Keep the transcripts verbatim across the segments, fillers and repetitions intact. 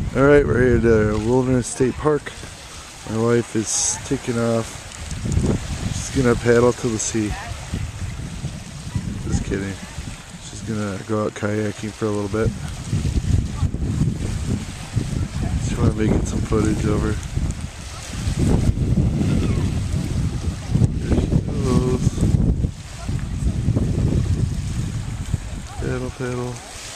Alright, we're at uh, Wilderness State Park. My wife is taking off. She's gonna paddle to the sea. Just kidding. She's gonna go out kayaking for a little bit. She wanna make it some footage over. There she goes. Paddle, paddle.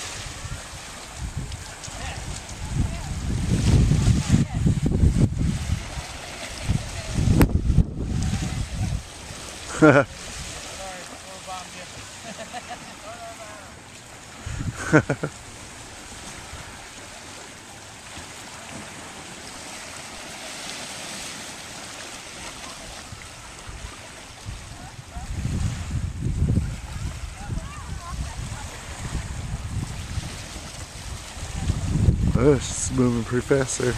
Oh, she's moving pretty fast there.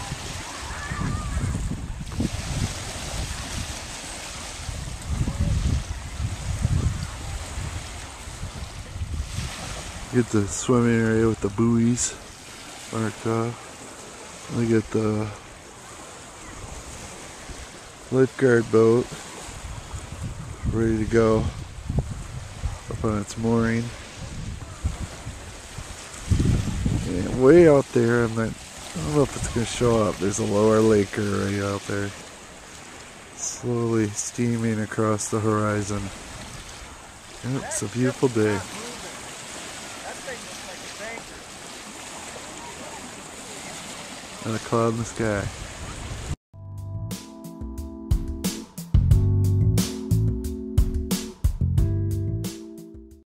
Get the swimming area with the buoys marked off. We get the lifeguard boat ready to go up on its mooring. And way out there, I'm not, I don't know if it's going to show up. There's a lower lake right out there, slowly steaming across the horizon. Yep, it's a beautiful day. And a cloud in the sky.